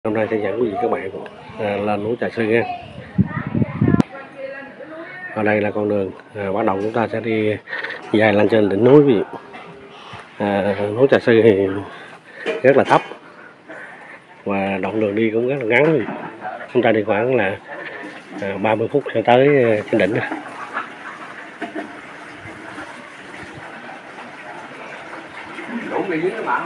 Hôm nay sẽ dẫn quý vị các bạn lên núi Trà Sư nha. Ở đây là con đường bắt đầu chúng ta sẽ đi dài lên trên đỉnh núi quý vị. Núi Trà Sư thì rất là thấp và đoạn đường đi cũng rất là ngắn quý vị. Chúng ta đi khoảng là 30 phút sẽ tới trên đỉnh. Đủ gì với các bạn?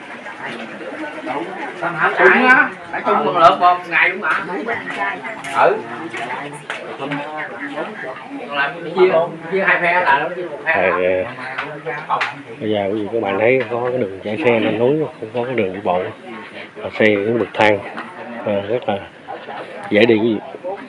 Tầm hảo chung á, phải chung một lượt một ngày đúng không ạ? Còn làm chia hai phe là nó chia một phe. Bây giờ quý vị các bạn thấy có cái đường chạy xe lên núi, không có cái đường đi bộ. Xe cái bậc thang rất là dễ đi quý vị.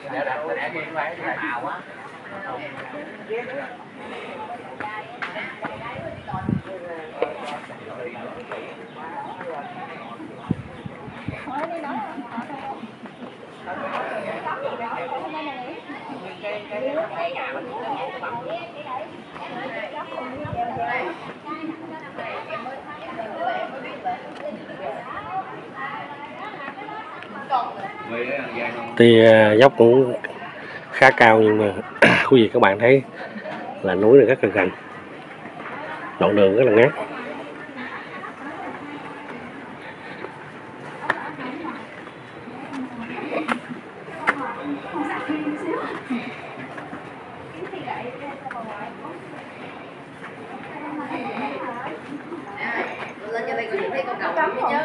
Tuy dốc cũng khá cao nhưng mà quý vị các bạn thấy là núi này rất là gần, đoạn đường rất là ngắn. Lên cho đây có những cái con cầu nữa chứ.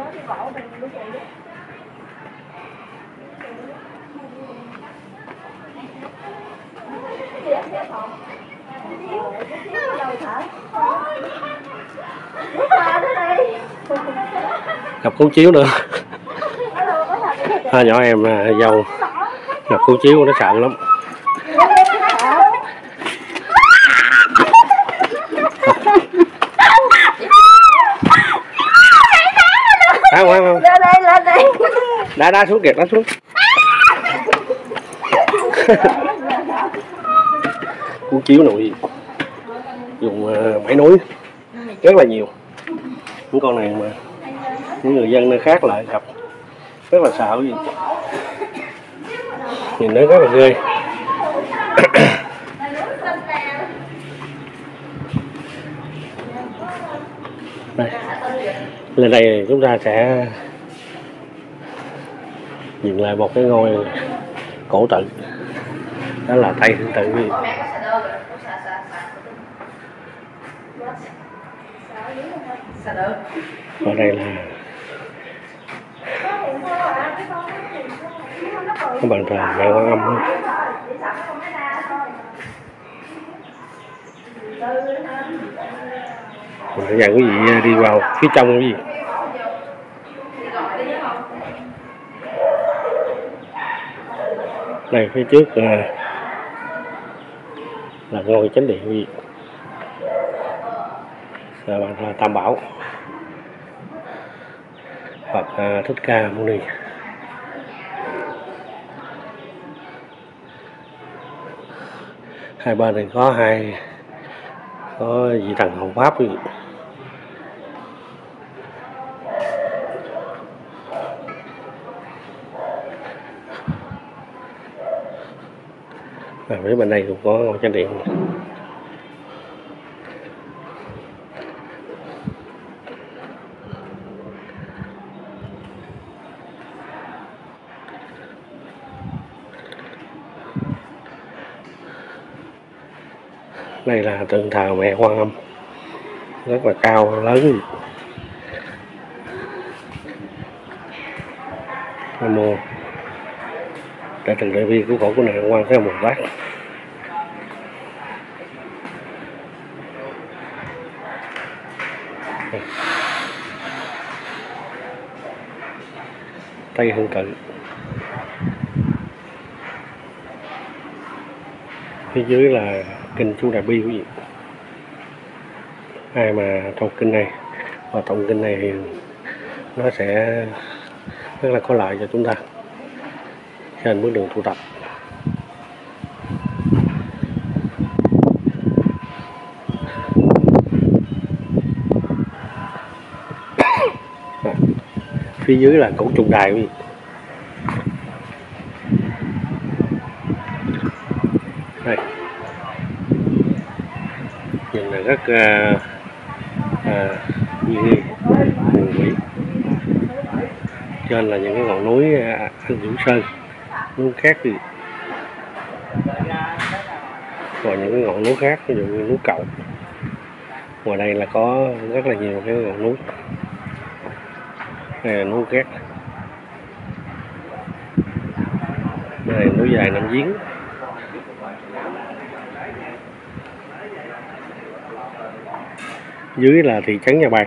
Gặp cuốn chiếu nữa. Nhỏ em dâu gặp cuốn chiếu nó sợ lắm. Không. Lên đây. Đá xuống kìa, đá xuống. Cuốn chiếu nội dùng bãi núi rất là nhiều. Những con này mà những người dân nơi khác lại gặp rất là sợ gì. Nhìn nó rất là ghê. Đây. Lên đây chúng ta sẽ nhìn lại một cái ngôi cổ tự, đó là Tây Hưng Tự. Ở đây là cái bàn thờ Mẹ Quan Âm. Bây giờ quý vị đi vào phía trong quý vị. Đây phía trước là ngôi chánh điện quý vị. Là bàn thờ Tam Bảo Phật Thích Ca Mâu Ni. Hai bên này có vị thần hộ pháp quý vị. Phía bên đây cũng có ngôi chánh điện. Đây là tượng thờ Mẹ Quan Âm, rất là cao lớn. Nam mô Đại Từ Đại Bi cứu khổ của nạn Quan Thế Âm Bồ Tát. Tây Hưng Tự. Phía dưới là kinh chú Đại Bi quý vị. Ai mà thuộc kinh này và tụng kinh này thì nó sẽ rất là có lợi cho chúng ta trên bước đường tu tập. Phía dưới là cổng trung đài quý vị. Đây. Nhìn là rất huyền bí. Trên là những cái ngọn núi Anh Vũ Sơn, núi khác thì còn những cái ngọn núi khác, ví dụ như núi Cậu. Ngoài đây là có rất là nhiều cái ngọn núi. Đây là núi khác. Đây là núi Dài Nam Giếng. Dưới là thị trấn Nhà Bàng.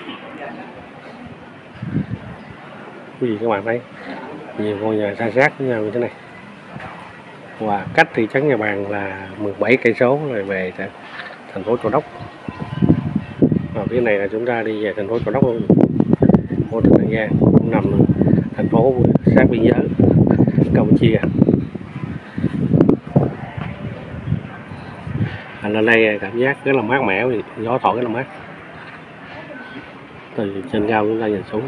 Cái gì các bạn thấy nhiều ngôi nhà san sát với nhau như thế này, và cách thị trấn Nhà Bàng là 17 cây số rồi về thành phố Châu Đốc. Và phía này là chúng ta đi về thành phố Châu Đốc luôn. Của tỉnh An Giang cũng nằm thành phố sát biên giới Campuchia. Lên đây cảm giác rất là mát mẻ, gió thổi rất là mát. Từ trên cao chúng ta nhìn xuống,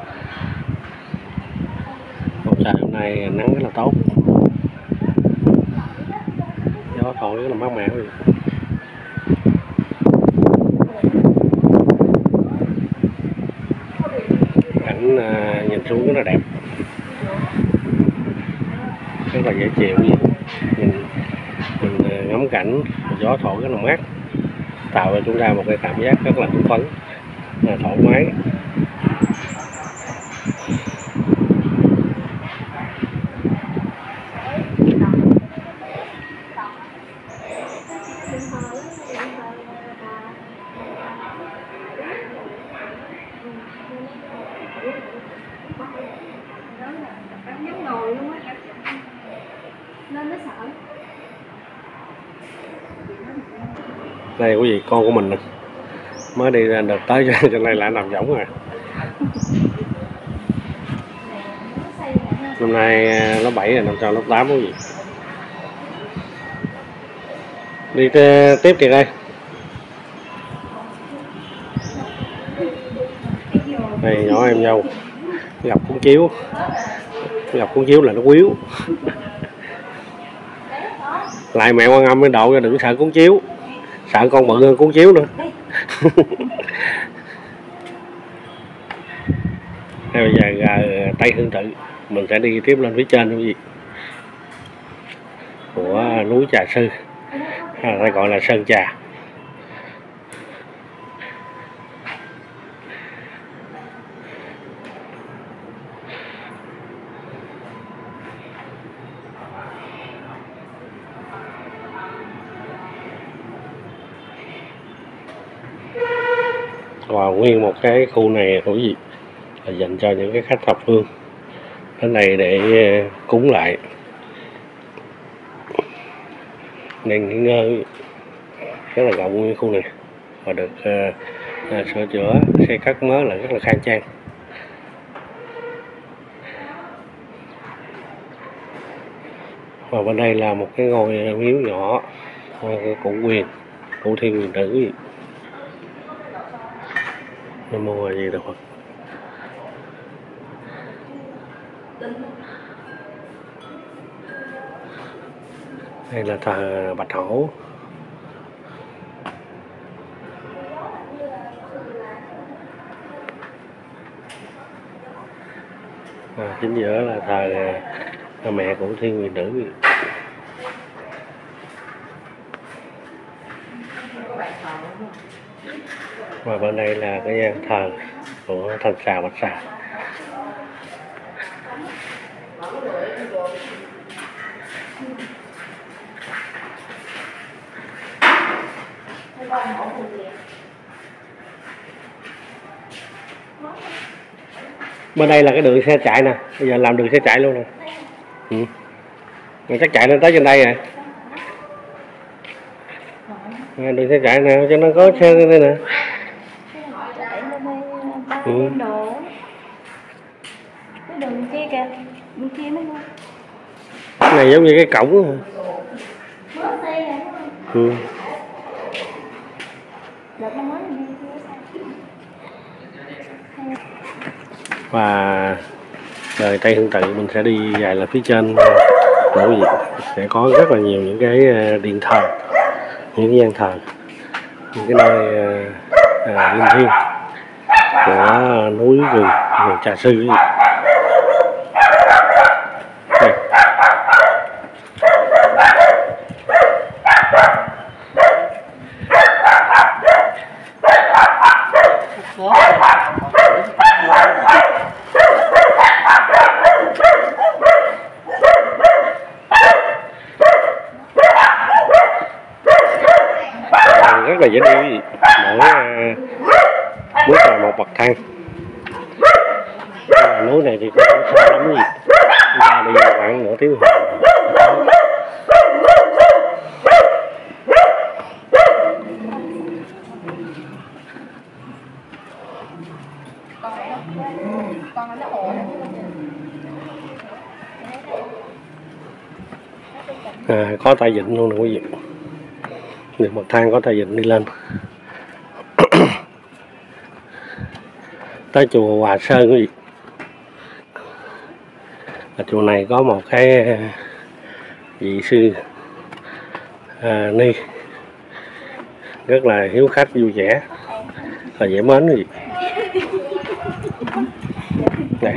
bầu trời hôm nay nắng rất là tốt, gió thổi rất là mát mẻ. Cảnh nhìn xuống rất là đẹp, rất là dễ chịu. Mình ngắm cảnh, gió thổi rất là mát, tạo cho chúng ta một cái cảm giác rất là hưng phấn, thoải mái. Đây quý vị, con của mình nè, mới đi ra đợt tới cho này lại nằm võng rồi. Năm nay lớp 7 rồi, năm sau lớp 8 quý vị. Đi tiếp kìa đây. Đây nhỏ em dâu gặp cuốn chiếu, là nó quýu. Lại mẹ Quan Âm mới độ cho đừng sợ cuốn chiếu, sợ con bự hơn cuốn chiếu nữa. Bây giờ ra Tây Hương Tự, mình sẽ đi tiếp lên phía trên quý vị, của núi Trà Sư, hay là gọi là Sơn Trà. Và nguyên một cái khu này quý vị là dành cho những cái khách thập phương đến đây để cúng lại, nên nghỉ ngơi. Rất là rộng nguyên khu này và được sửa chữa, xây cất mới là rất là khang trang. Và bên đây là một cái ngôi miếu nhỏ của cụ Quyền, cụ Thiên Quyền Tử. Nam Mô A Di Đà Phật. Đây là thờ Bạch Hổ. Chính giữa là thờ mẹ của Thiên Quyền Tử. Và bên đây là cái gian thờ của Thanh Xà Bạch Xà. Bên đây là cái đường xe chạy nè, bây giờ làm đường xe chạy luôn nè. Mình chắc chạy lên tới trên đây rồi. Đường xe chạy nè, cho nó có xe lên đây nè. Cái đường kia kìa, đường kia mới luôn. Cái này giống như cái cổng. Và đời Tây Hương Tự mình sẽ đi dài là phía trên núi gì sẽ có rất là nhiều những cái điện thờ, những cái gian thờ, những cái nơi linh thiêng của núi rừng Trà Sư gì. Rất là dễ đi quý vị, mỗi bước là một bậc thang. Núi này thì cũng không xa lắm gì, chúng ta đi khoảng nửa tiếng hồ. Có tay vịn luôn nè quý vị, được bậc thang có tay vịn đi lên. Tới chùa Hòa Sơn quý vị. Chùa này có một cái vị sư ni rất là hiếu khách, vui vẻ và dễ mến quý vị. Này.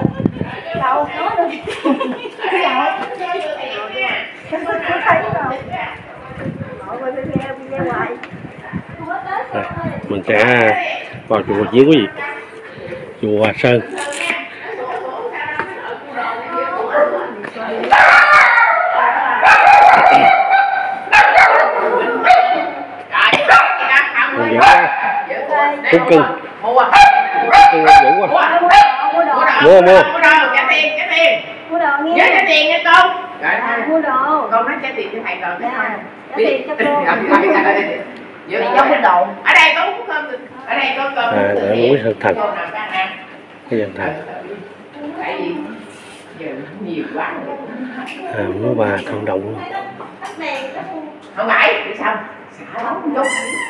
Mình sẽ vào chùa Chiến quý vị, chùa Hòa Sơn. Cưng cưng mua mua trả tiền Mua đồ nghe. trả tiền nha con. Mua đồ. Con nói trả tiền cho thầy rồi. Trả tiền cho cô. Vậy giống cái đồ. Ở đây có cơm. Ở đây có cơm. Ở núi Sơn Thành. Cái dân thành. Tại vì giờ nhiều quá. Núi Bà Thượng Động luôn. Không phải, đi xong. Xả lắm chút.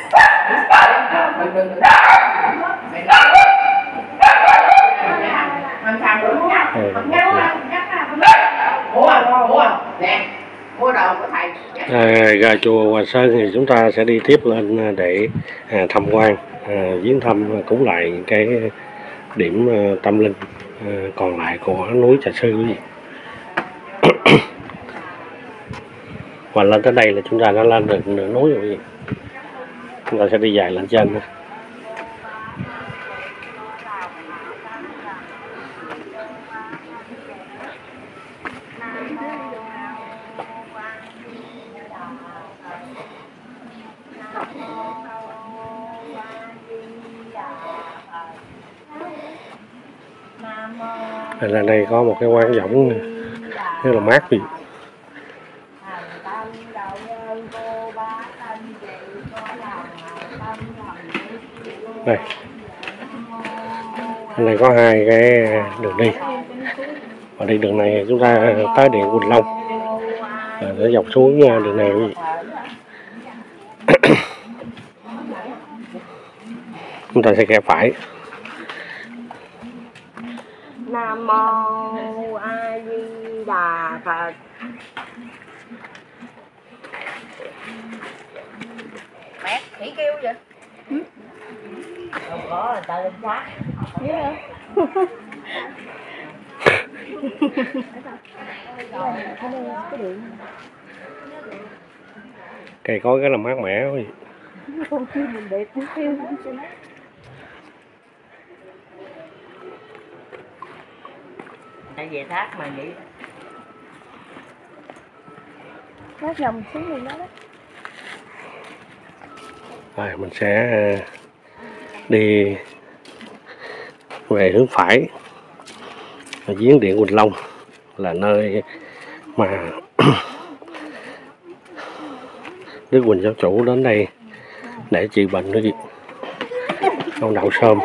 Ra chùa Hòa Sơn thì chúng ta sẽ đi tiếp lên để tham quan, viếng thăm cúng lại những cái điểm tâm linh còn lại của núi Trà Sư quý vị. Và lên tới đây là chúng ta đã lên được nửa núi rồi quý vị. Chúng ta sẽ đi dài lên trên nữa. Là đây có một cái quán võng rất là mát vì đây. Ở đây có hai cái đường đi, và đi đường này chúng ta tới điện Quỳnh Long để dọc xuống đường này quý vị. Chúng ta sẽ rẽ phải. Nam mô A Di Đà Phật. Mẹ, khỉ kêu vậy? Không có, người ta lên xác. Cây cối rất là mát mẻ quý vị. Con chim mình đẹp cũng kêu. Về thác mà vậy. Thác dòng xuống luôn đó đó. Rồi mình sẽ đi về hướng phải, viếng điện Quỳnh Long là nơi mà Đức Quỳnh Giáo Chủ đến đây để trị bệnh đó chị. Ông Đậu Sơm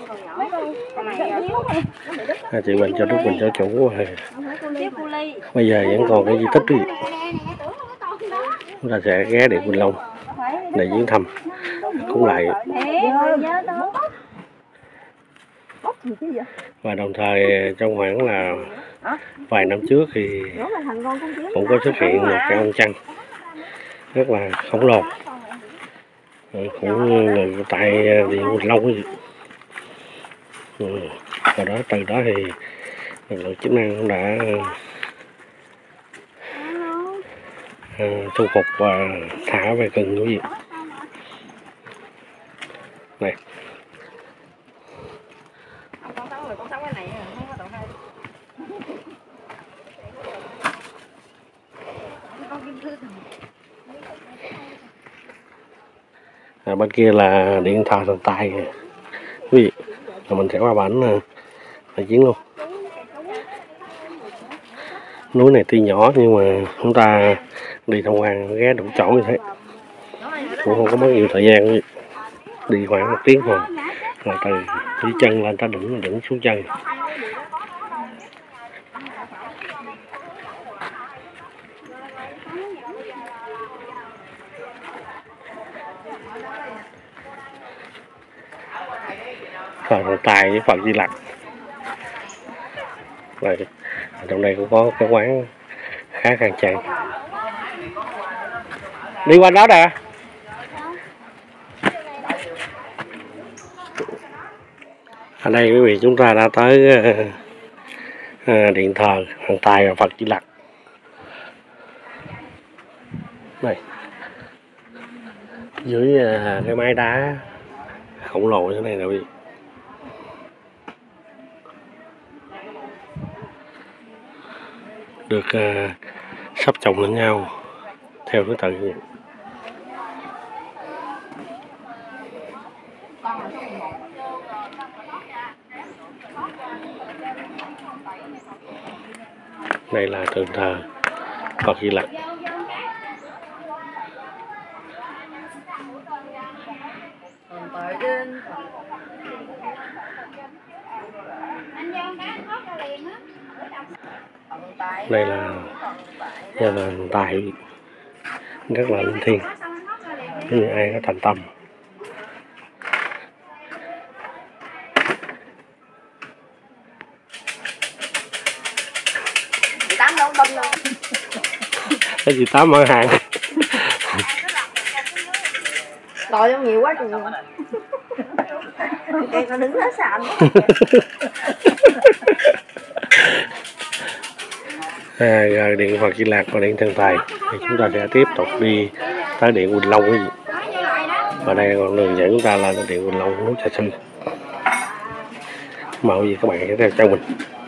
trị bệnh cho Đức Quỳnh Giáo Chủ. Bây giờ vẫn còn cái di tích đó chị. Chúng ta sẽ ghé điện Quỳnh Long để viếng thăm cúng lại. Và đồng thời trong khoảng là vài năm trước thì cũng có xuất hiện một cái ông chăn rất là khổng lồ, cũng tại Điện Quỳnh Long ấy. Và đó từ đó thì lực lượng chức năng cũng đã thu phục và thả về rừng quý vị. Này. Bên kia là điện thờ thần tài quý vị, mình sẽ qua bển là chiến luôn. Núi này tuy nhỏ nhưng mà chúng ta đi tham quan ghé đủ chỗ như thế cũng không có mất nhiều thời gian quý vị. Đi khoảng 1 tiếng thôi là từ dưới chân lên tới đỉnh xuống chân. Thần tài với Phật Di Lặc. Và trong đây cũng có cái quán khá khang trang. Đi qua đó nè. Ở đây quý vị chúng ta đã tới điện thờ thần tài và Phật Di Lặc. Này, dưới cái mái đá khổng lồ như thế này nè quý vị. Được sắp chồng lên nhau theo thứ tự như vậy. Đây là tượng thờ Phật Di Lặc. Đây là nhà thờ thần tài rất là linh thiêng, nếu ai có thành tâm. Cái gì Tám mở hàng Tội trong nhiều quá trời. Em còn đứng hết sàn. Rồi điện Phật Di Lặc và điện thần tài thì chúng ta sẽ tiếp tục đi tới điện Quỳnh Long cái gì. Và đây là con đường dẫn chúng ta lên điện Quỳnh Long núi Trà Sư. Mời gì các bạn hãy theo chân mình.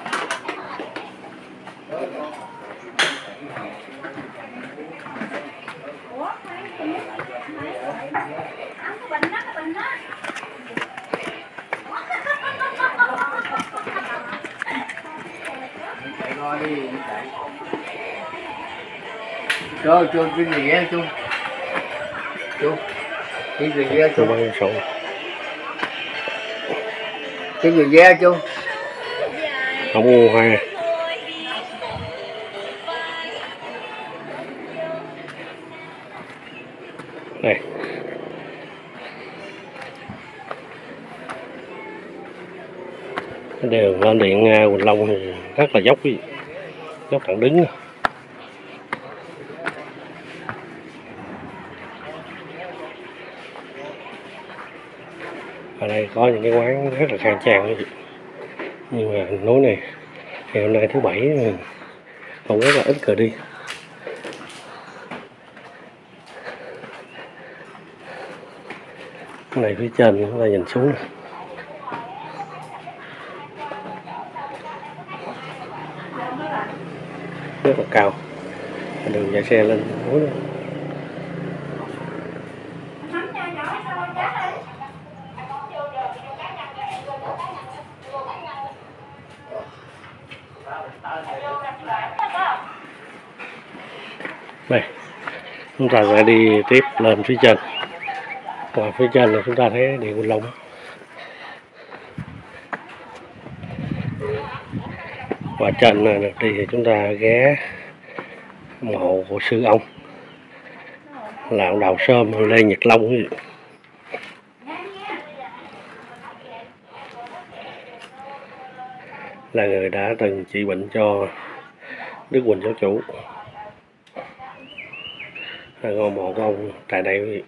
Chú cái gì ghé chú cái gì ghé chú Băng sổ. cái gì ghé chú Không mua hoa. Đây. Cái đường lên điện Quỳnh Long thì rất là dốc, dốc thẳng đứng. Ở đây có những cái quán rất là khang trang, nhưng mà núi này ngày hôm nay thứ Bảy cũng rất là ít người đi. Cái này phía trên chúng ta nhìn xuống rất là cao, đường chạy xe lên núi đó. Đây, chúng ta sẽ đi tiếp lên phía trên. Và phía trên là chúng ta thấy điện Quỳnh Long. Và trên này được đi thì chúng ta ghé mộ của sư ông là ông Đào Sơm Lê Nhật Long. là người đã từng trị bệnh cho Đức Quỳnh giáo chủ. Ngôi mộ của ông tại đây quý vị.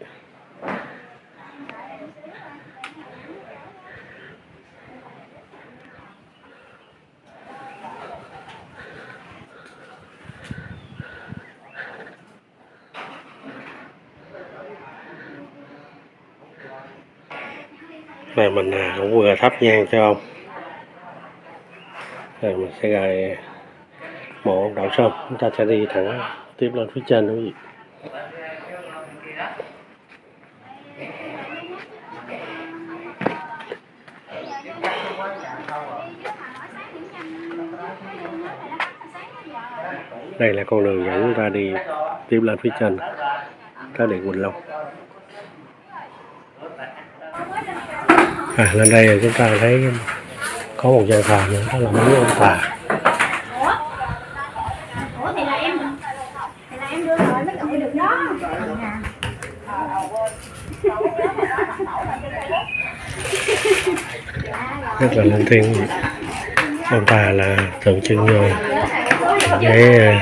Rồi mình cũng vừa thắp nhang cho ông. Rồi mình sẽ rời mộ ông Đạo Sơn, chúng ta sẽ đi thẳng tiếp lên phía trên quý vị. Đây là con đường dẫn chúng ta đi tiếp lên phía trên tới điện Quỳnh Long. Lên đây chúng ta thấy có một gian thờ nữa, đó là miếu ông Tà. Ủa thì là em đưa rồi mới cầm được đó. Rất là linh thiêng. Ông Tà là tượng trưng người cái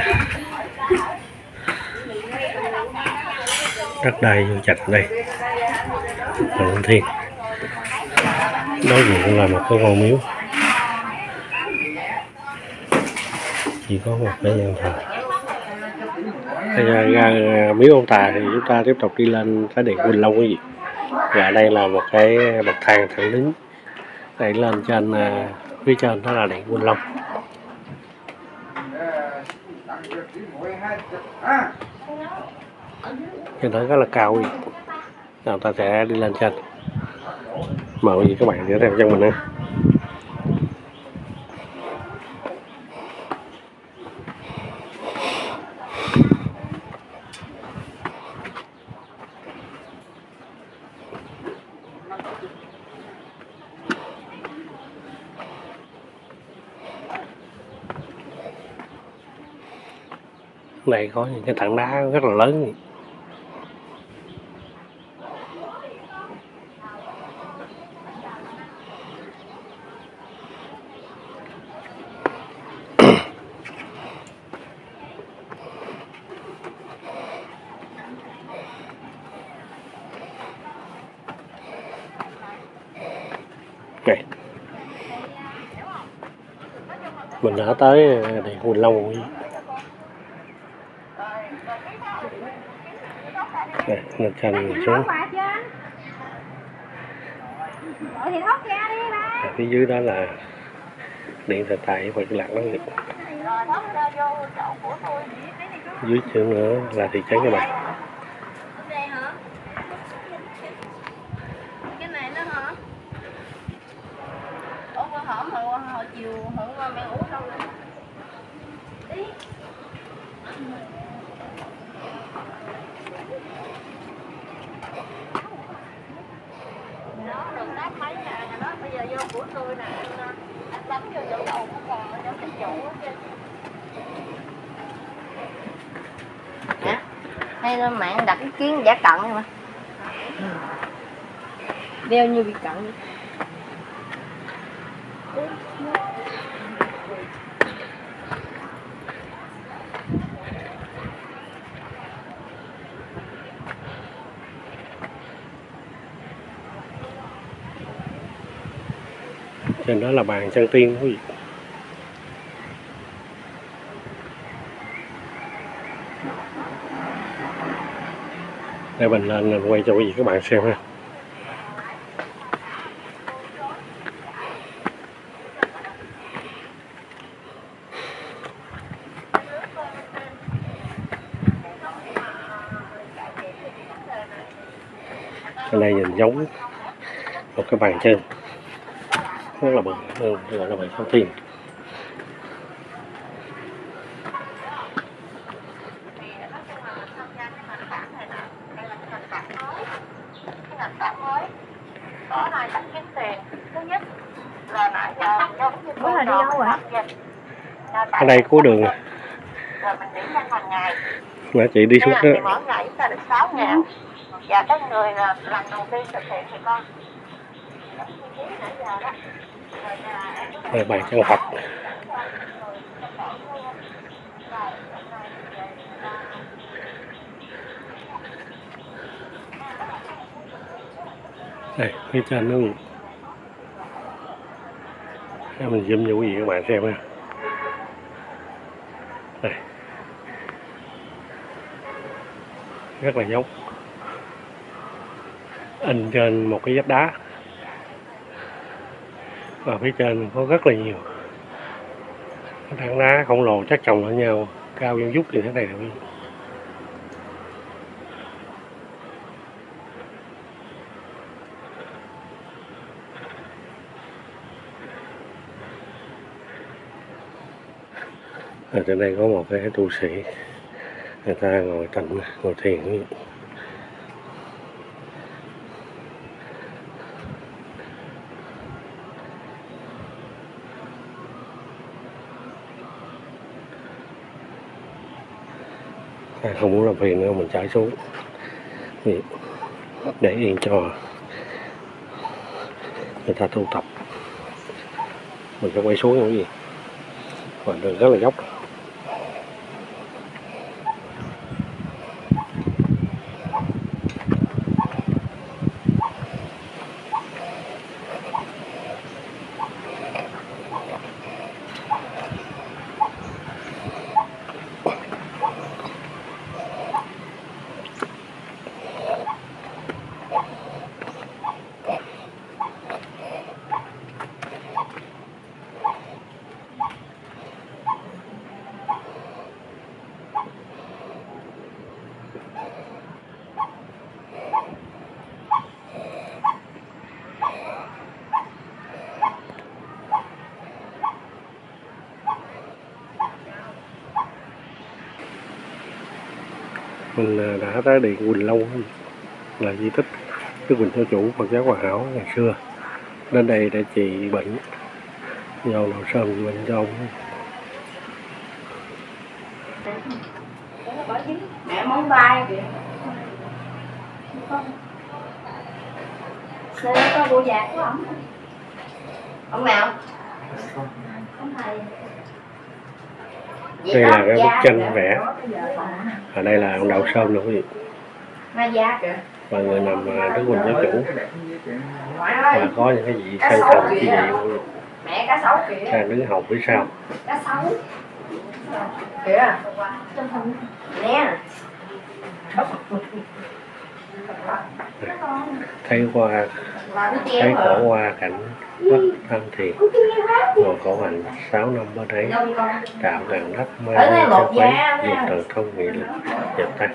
đất đai vô chạch đây là linh thiêng. Đối diện là một cái ngôi miếu, chỉ có một cái gian thờ. Ra miếu ông Tà thì chúng ta tiếp tục đi lên cái điện Quỳnh Long quý vị. Và đây là một cái bậc thang thẳng đứng đẩy lên trên phía trên, đó là điện Quỳnh Long. Trên đó rất là cao quý vị. Chúng ta sẽ đi lên trên. Mời quý vị các bạn đi theo chân mình ha. Đây có những cái tảng đá rất là lớn. Này. Mình đã tới điện Quỳnh Long rồi. Lên trên xuống. Phía dưới đó là điện Thờ Tài Phật Lạc đó. Dưới chỗ nữa là thị trấn các bạn. Cái này nó hả? Hồi chiều mẹ ngủ đâu rồi? Đi. Nó đừng đáp mấy nhà nó bây giờ vô của tôi nè, anh bấm vô chỗ đầu nó còn ở chỗ cái chỗ kia. Hả? Hay là mạng đặt cái kiến giả cận mà. Đeo như bị cận. Trên đó là bàn chân tiên quý vị. Để mình lên mình quay cho quý vị các bạn xem ha. Ở đây nhìn giống một cái bàn chân rất là bự, gọi là bàn chân tiên. Ở đây có đường nè chị đi xuống đó. Mỗi ngày chúng ta được 6.000 và cái người lần đầu tiên thực hiện thì con nãy giờ đó Đây bàn chân Phật. Đây phía trên nó mình zoom cho quý vị các bạn xem ha. Đây. Rất là giống in trên một cái vách đá, và phía trên có rất là nhiều tảng đá khổng lồ chất chồng lẫn nhau cao vuông vút như thế này rồi. Ở trên đây có một cái tu sĩ, người ta ngồi tịnh, ngồi thiền. Không muốn làm phiền nữa mình chạy xuống để yên cho người ta tu tập. Mình sẽ quay xuống cái gì và đường rất là dốc. Mình đã tới điện Quỳnh Long, là di tích Đức Quỳnh Giáo Chủ Phật giáo Hòa Hảo ngày xưa. Đến đây để trị bệnh do nội sơm trị bệnh cho ông. Mẹ móng tay kìa. Xe có bộ giạc của ổng. Ông nào? Ông thầy. Đây là cái bức tranh vẽ. Ở đây là ông Đạo Sơn nè quý vị. Và người nằm Đức Quỳnh Giáo Chủ. Và có những cái gì sang trọng chi vị. Mẹ cá sấu kìa. Sang đứng hầu phía sau. Cá sấu. Kìa. Nè. Thấy cổ qua cảnh bất tham thiền, ngồi khổ hạnh 6 năm ở đấy, tạo ngàn đất mê cho quấy, dùng từ thông nghị lực dập tắt.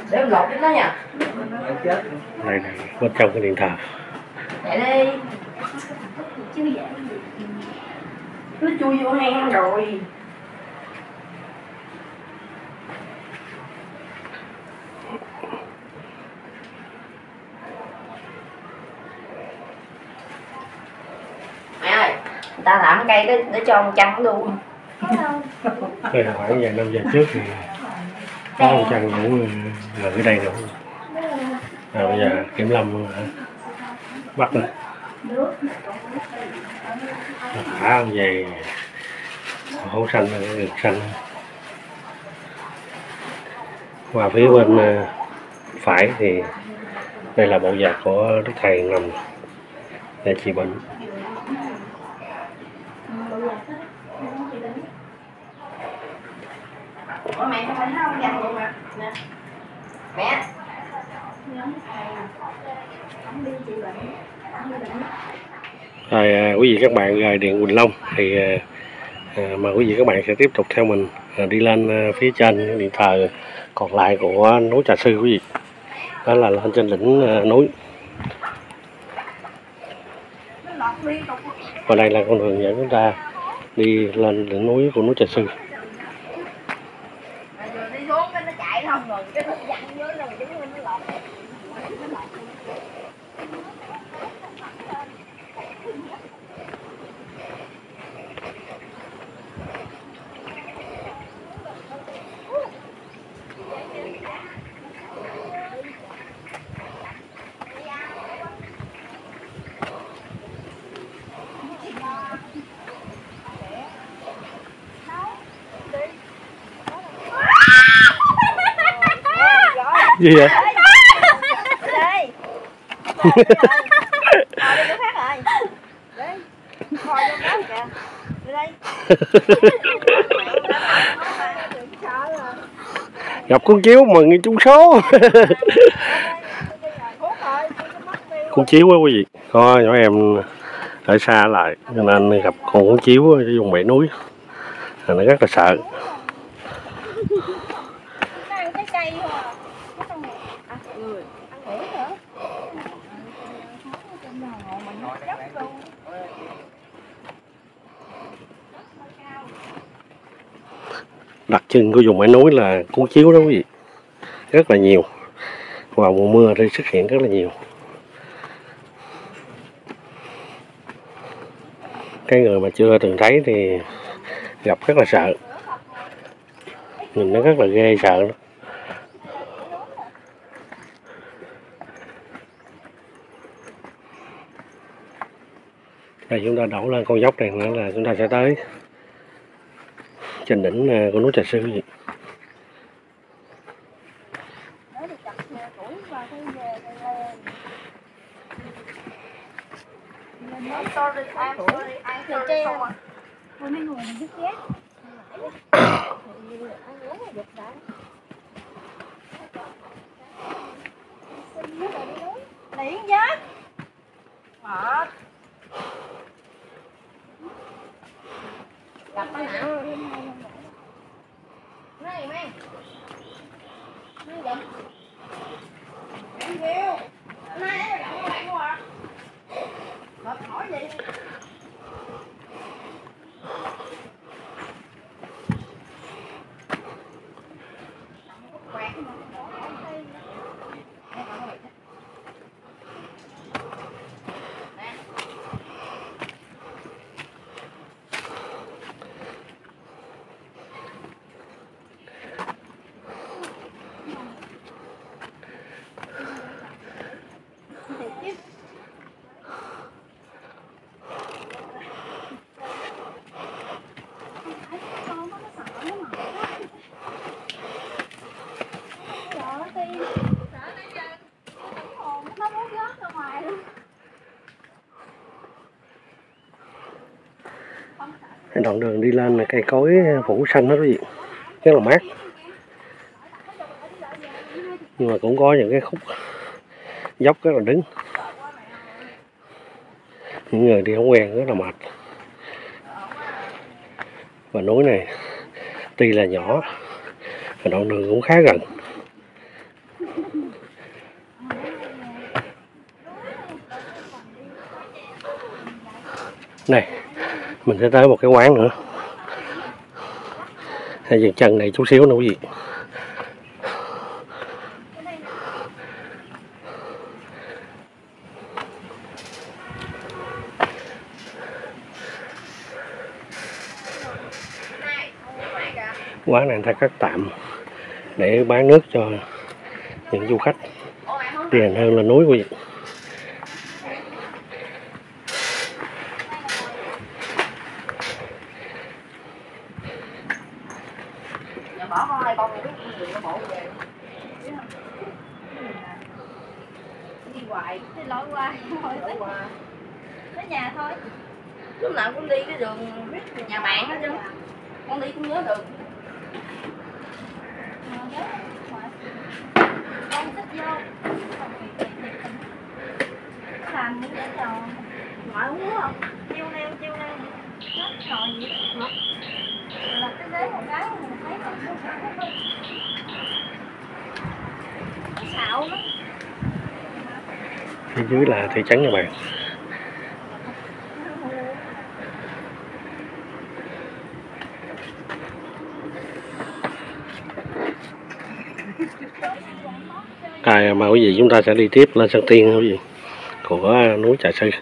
Đây này, bên trong cái điện thờ. Nó chui vô hang rồi. Người ta làm cây để cho ông chăn luôn. Đây là khoảng vài năm về trước thì có ông chăn cũng ở đây nữa. Bây giờ Kiểm Lâm bắt rồi. Thả ông về hố xanh, rừng xanh. Qua phía bên phải thì đây là bộ giạc của Đức Thầy nằm để trị bệnh. Mẹ có phải không dành luôn mà. Nè. Mẹ. Rồi quý vị các bạn rời điện Quỳnh Long thì mời quý vị các bạn sẽ tiếp tục theo mình đi lên phía trên điện thờ còn lại của núi Trà Sư quý vị. Đó là lên trên đỉnh núi. Và đây là con đường dẫn chúng ta đi lên đỉnh núi của núi Trà Sư. Đi xuống cái nó chạy không rồi cái nó dặn dưới rồi chúng nó lọt. Gì vậy? Đây. Đi chỗ khác rồi. Đây. Coi trong đó kìa. Đi đây. Gặp con chiếu mừng trúng số. Con chiếu quá quý vị. Có nhỏ em ở xa lại cho nên gặp con chiếu ở vùng bể núi nó rất là sợ. Đặc trưng của vùng bãi núi là cuốn chiếu đó quý vị, rất là nhiều. Vào mùa mưa thì xuất hiện rất là nhiều. Cái người mà chưa từng thấy thì gặp rất là sợ, nhìn nó rất là ghê sợ đó. Rồi chúng ta đổ lên con dốc này nữa là chúng ta sẽ tới trên đỉnh của núi Trà Sư gì. Điện chết. Mệt. Gặp nó nặng. Này mày. Này gặp. Em kêu. Này gặp các bạn luôn à. Mệt hỏi gì? Đoạn đường đi lên là cây cối phủ xanh hết quý vị, rất là mát. Nhưng mà cũng có những cái khúc dốc rất là đứng, những người đi không quen rất là mệt. Và núi này tuy là nhỏ và đoạn đường cũng khá gần. Này, mình sẽ tới một cái quán nữa. Hãy dừng chân này chút xíu nữa quý vị. Quán này người ta cắt tạm để bán nước cho những du khách đi hành hương lên núi quý vị. Bỏ con ơi, con biết nó bộ về. Đi hoài, đi lối qua thôi. Tới nhà thôi. Lúc nào cũng đi cái đường nhà bạn hết chứ. Con đi cũng nhớ đường. Con thích vô. Làm những cái trò ngoại uống không? Chiêu neo. Hết trò gì đó. Là cái đế một cái mình thấy nó xạo lắm. Phía dưới là thị trấn Nhà Bàng. Mà quý vị chúng ta sẽ đi tiếp lên Sơn Tiên quý vị, của núi Trà Sư.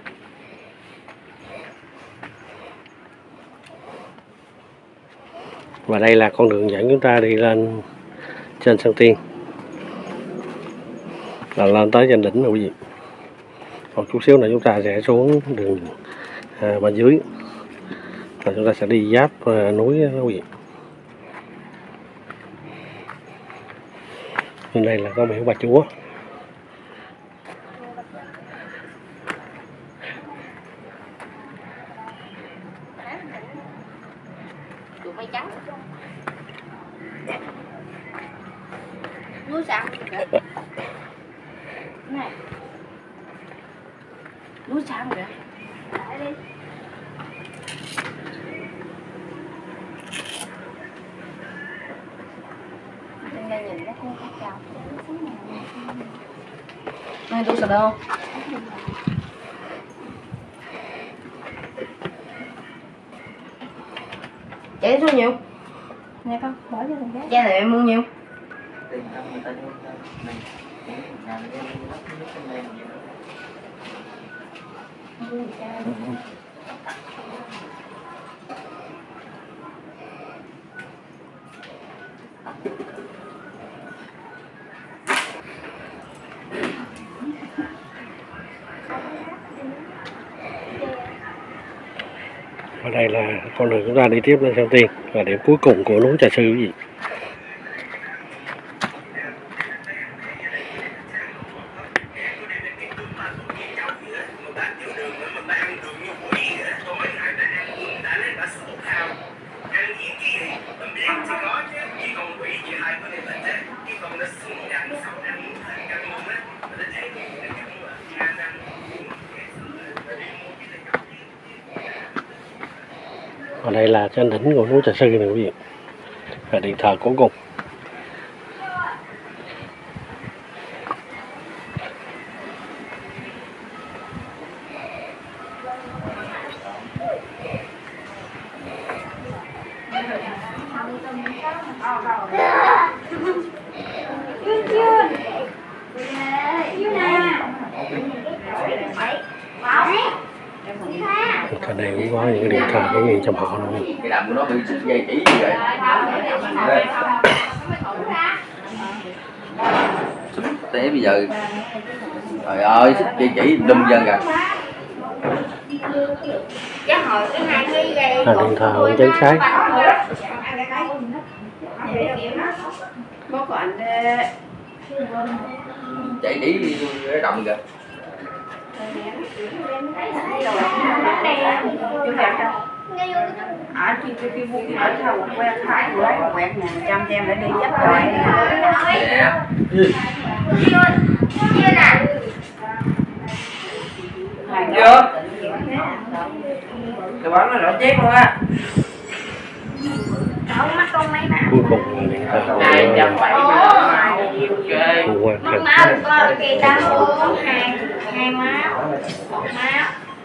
Và đây là con đường dẫn chúng ta đi lên trên Sơn Tiên, là lên tới trên đỉnh rồi quý vị. Còn chút xíu nữa chúng ta sẽ xuống đường bên dưới, và chúng ta sẽ đi giáp núi đó quý vị. Bên đây là có miễu Bà Chúa. Tụi mày trắng. Núi sao? Này. Núi sao vậy? Lại đi. Đây nhìn nó không có chào. Này tôi sợ đâu? Chạy số nhiêu? Nè con, bỏ cho thằng bé. Cha này em mua nhiêu? Ở đây là con đường chúng ta đi tiếp lên Sơn Tiên, và điểm cuối cùng của núi Trà Sư quý vị. Ở đây là trên đỉnh của núi Trà Sư này quý vị, và điện thờ cuối cùng. Ở đây cũng có những điện thờ cái gì trong họ luôn. Cái đầm của nó bị xích dây chỉ như vậy. Té bây giờ. Trời ơi, xích dây chỉ đâm dân kìa. Điện thờ ông Chánh Sái. Chạy chỉ cái động kìa. Ở cái vuông ở sau quẹt hai quẹt nhà 100 em để đi dắt rồi. Chưa nè. Chưa. Cái bóng nó lỗ chết luôn á. Không mắt con mấy mà. Cuối cùng là điện thờ của Quan Mất Thần. máu con kỳ ta uống hai máu, một máu.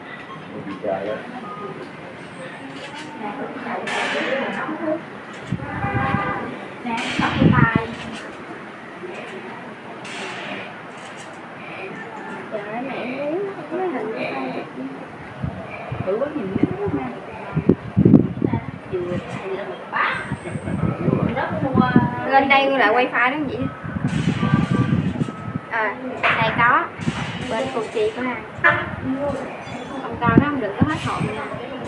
Nè, sắp cái tay. Trời ơi, mẹ muốn cái hình của con. Thử quá nhìn nó nha. Lên đây lại wifi đó vậy. Này có bên cô chị có hàng. Ông con đó không đừng có hết hồn nha.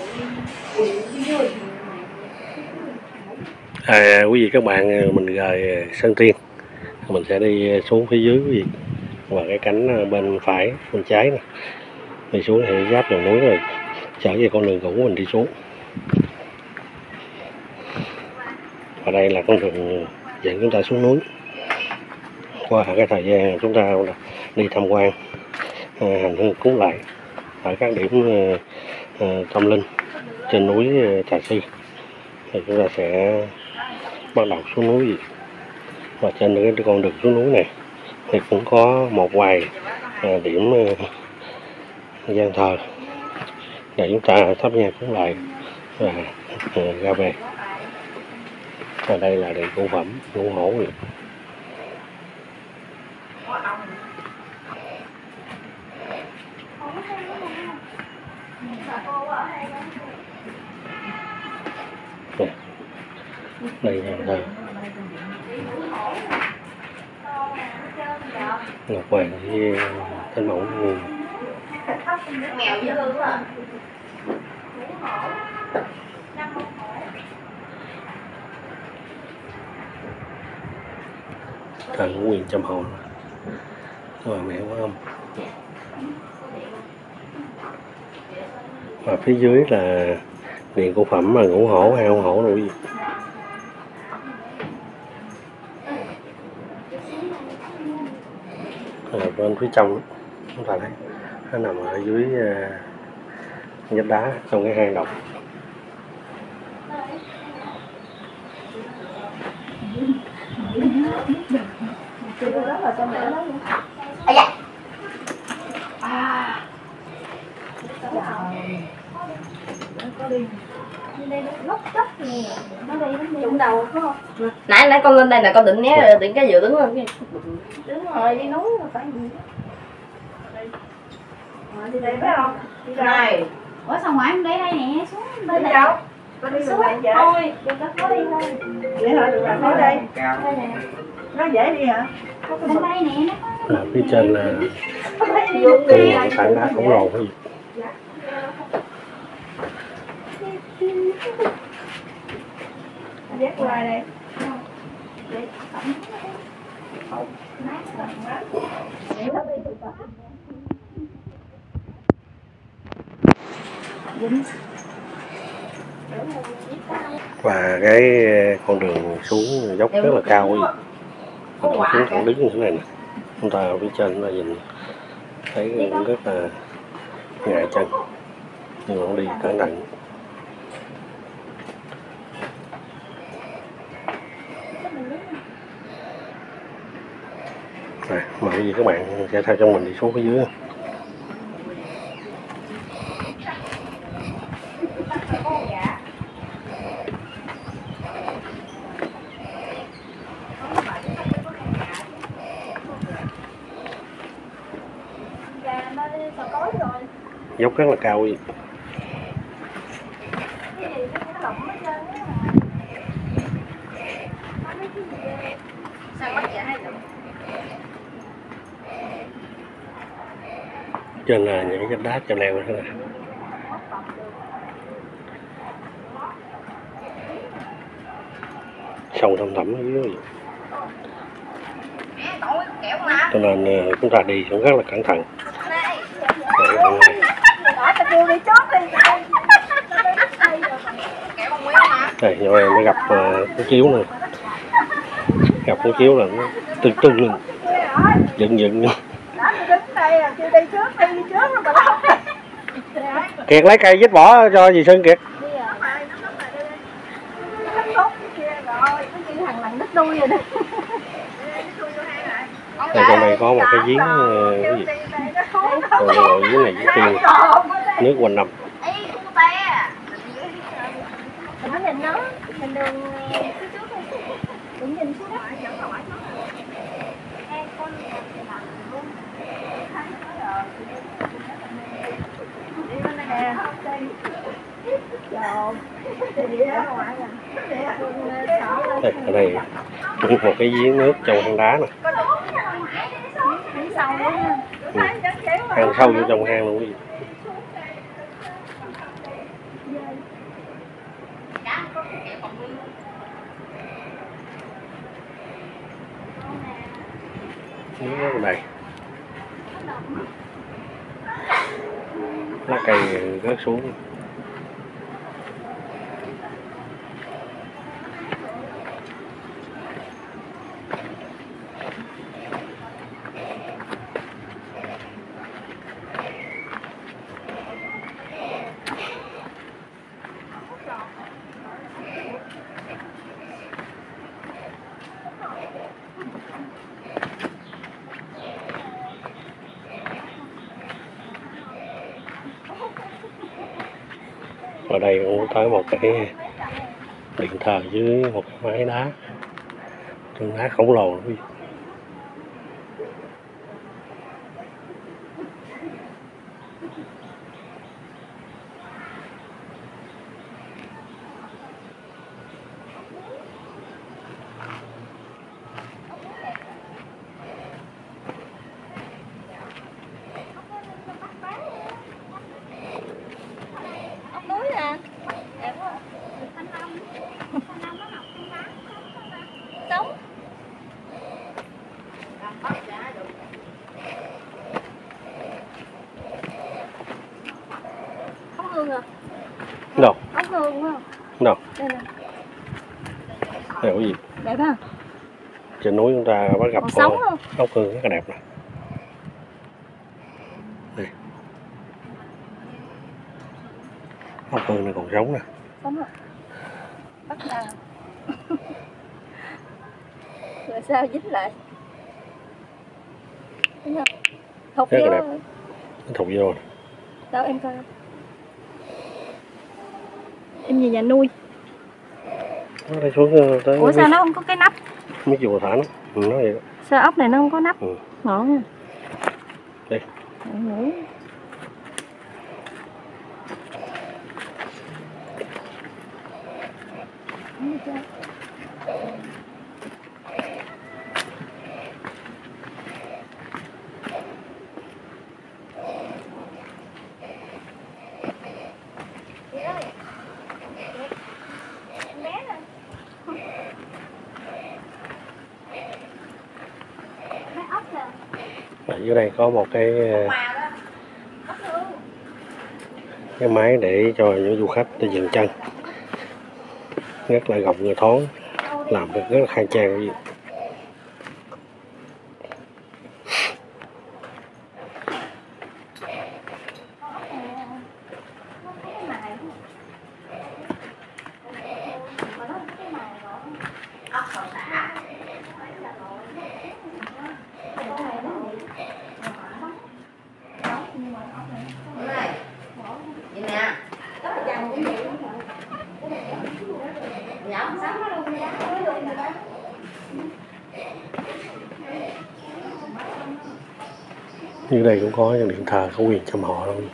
Quý vị các bạn, mình rời Sơn Tiên, mình sẽ đi xuống phía dưới quý vị, và cái cánh bên phải bên trái này đi xuống thì giáp đường núi rồi trở về con đường cũ mình đi xuống. Và đây là con đường dẫn chúng ta xuống núi. Qua cái thời gian chúng ta đi tham quan hành hương cúng lại ở các điểm tâm linh trên núi Trà Sư, thì chúng ta sẽ bắt đầu xuống núi. Và trên cái con đường xuống núi này thì cũng có một vài điểm gian thờ để chúng ta thắp nhang cúng lại và ra về. Và đây là điện cúng phẩm ngũ hổ. Đây là thờ Ngọc Hoàng với Thánh Mẫu. Mèo dữ quá. thờ Ngũ Quyền Châm Hồn, và mẹ Quan Âm. Và phía dưới là điện cụ phẩm là Ngũ Hổ, hai con hổ rồi. Bên phía trong chúng ta thấy nó nằm ở dưới vách đá trong cái hang động. Nãy con lên đây là con định né định cái vừa đứng lên Đứng rồi đi núi là phải gì? Đi đây phải không? Đi đây. Ủa sao ngoại không để đây nè, xuống Đi đâu? Con đi đường này vậy? thôi, đừng có có đi thôi. Vậy hả? Được rồi, nói đây. Đây nè, Nó dễ đi hả? bên đây nè, nó có Phía trên là tảng đá khổng lồ cái gì. Dắt qua đây. Và cái con đường xuống dốc rất là cao ấy. Chúng thẳng đứng như thế này nè, chúng ta ở phía trên là nhìn thấy cũng rất là ngại chân, nhưng mà cũng đi cẩn thận. Mời gì các bạn sẽ theo trong mình đi xuống phía dưới. Dốc rất là cao vậy. Trên là những cái vách đá treo leo thế này. Sông thăm thẳm ở dưới. Cho nên chúng ta đi cũng rất là cẩn thận. Đây, nhỏ em mới gặp con chiếu nè. Gặp con chiếu là nó tưng lên. Dựng. Kiệt lấy cây vết vỏ cho dì Sơn Kiệt. Đây trong đây có một cái giếng cái gì? Rồi giếng này giếng tiên, nước quanh năm. Nó nhìn nó, nhìn đường phía trước đây, đừng nhìn xuống đất. Con luôn. Đây, ở đây cũng một cái giếng nước trong hang đá nè. Hang sâu vô trong hang luôn gì. Nước rất là đầy. Lá cây rớt xuống. Ở đây cũng tới một cái điện thờ dưới một cái mái đá, trên đá khổng lồ. quý vị. Đẹp ha. Trên núi chúng ta bắt gặp Còn sống luôn. ốc hương rất là đẹp nè. Đây. Ốc hương này còn sống nè. Sống rồi. Bắt nào. Rồi sao dính lại. Thục Rất vô. là đẹp. Nó thục vô nè. Đâu em coi. Em về nhà nuôi. Nó đi xuống tới. Ủa sao nó không có cái nắp? Mấy chùa thả nó. Nó vậy đó. Sao ốc này nó không có nắp? Ừ. Ngon nha. Đây. Ngủ. Ở dưới đây có một cái máy để cho những du khách đi dừng chân, rất là rộng người thoáng, làm được rất là khang trang. Gì Vậy nè. như đây cũng có điện thờ có quyền chăm họ luôn.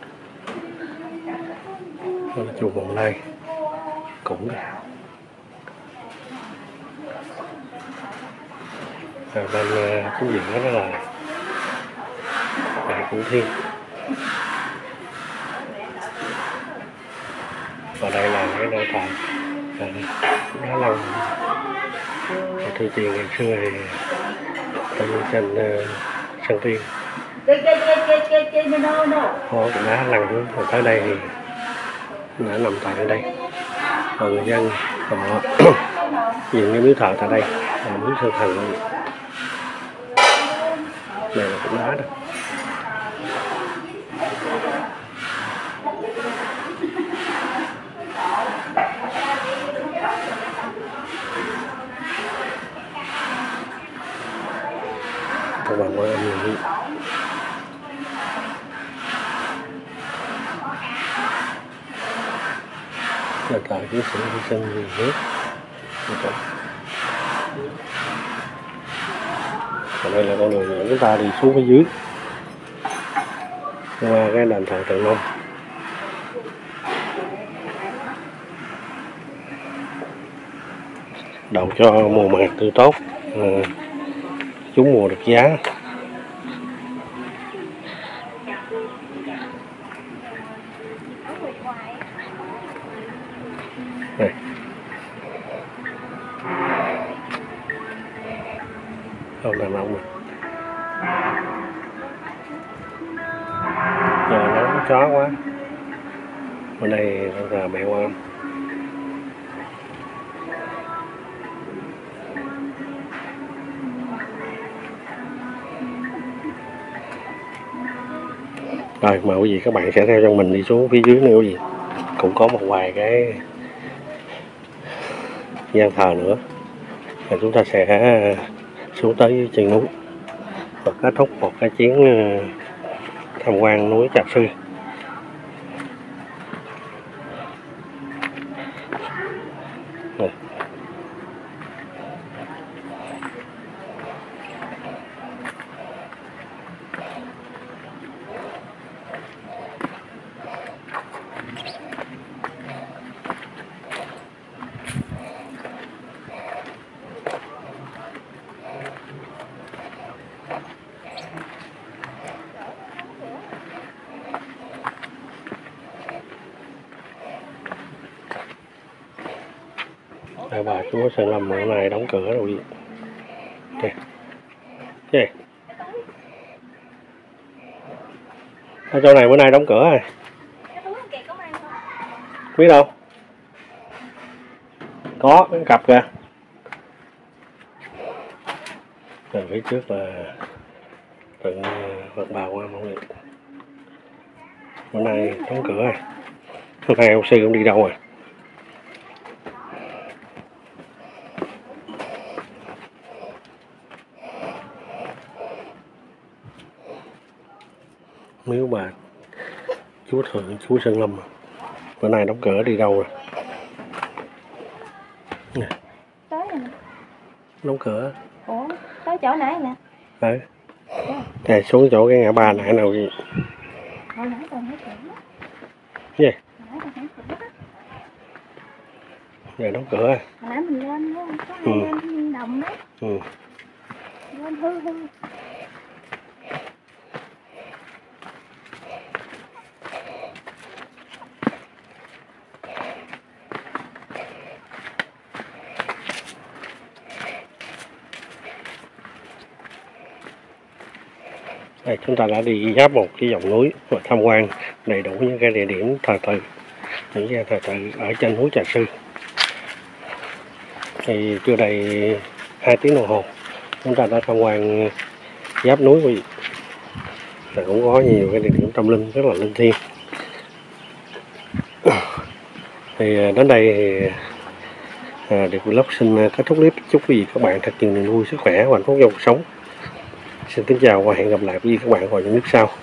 Đó là chùa Bồng Lai cũng đây. Bên chính diện đó là Đại Củ Thiên, và đây là cái nơi thờ Đá Long. Thư tiền ngày xưa thì tên trên sân tiên có cái đá lăn xuống, còn tới đây thì đã nằm tại đây, và người dân họ dựng cái miếu thờ tại đây là miếu Sơn Thần luôn. Này là cũng đá đó. Các bạn có âm nhạc là tại cái sự hy sinh vì nước. Và đây là con đường dẫn chúng ta đi xuống phía dưới qua cái đền thờ Từ Long. Đậu cho mùa màng tươi tốt, trúng mùa được giá. Đây. Không đàn ông này. Giờ nó chó quá. Bên đây là mẹ Quan. Rồi mời quý vị các bạn sẽ theo chân mình đi xuống phía dưới nữa quý vị. Cũng có một vài cái gian thờ nữa. Và chúng ta sẽ xuống tới chân núi và kết thúc một cái chuyến tham quan núi Trà Sư. Này. Bà Chúa Sơn Lâm bữa nay đóng cửa rồi. Gì? Ở chỗ này bữa nay đóng cửa rồi. Biết đâu? Có cái cặp kìa. Rồi phía trước là tượng Phật Bà Quan Mẫu Liệt. Bữa nay đóng cửa rồi. Hôm nay ông sư cũng đi đâu rồi? Miếu bà Chúa Thượng, Chúa Sơn Lâm. Bữa nay đóng cửa đi đâu rồi? Nè, Tới rồi nè. đóng cửa. Ủa, tới chỗ nãy nè. Ừ. Thì xuống chỗ cái ngã ba nãy nào gì? Hồi nãy còn hết cửa. Gì? Hồi nãy còn hết cửa. Giờ đóng cửa rồi. Hồi nãy mình lên đó, có ai lên đồng đấy. Ừ. Lên hư. Đây, chúng ta đã đi giáp một cái dòng núi và tham quan đầy đủ những cái địa điểm thờ tự, những cái thờ tự ở trên núi Trà Sư. Thì chưa đầy 2 tiếng đồng hồ chúng ta đã tham quan giáp núi quý vị. Và cũng có nhiều cái địa điểm tâm linh rất là linh thiêng. Thì đến đây thì Điệp Vlog xin kết thúc clip. Chúc quý vị các bạn thật nhiều niềm vui, sức khỏe và hạnh phúc trong cuộc sống. Xin kính chào và hẹn gặp lại quý vị các bạn vào những clip sau.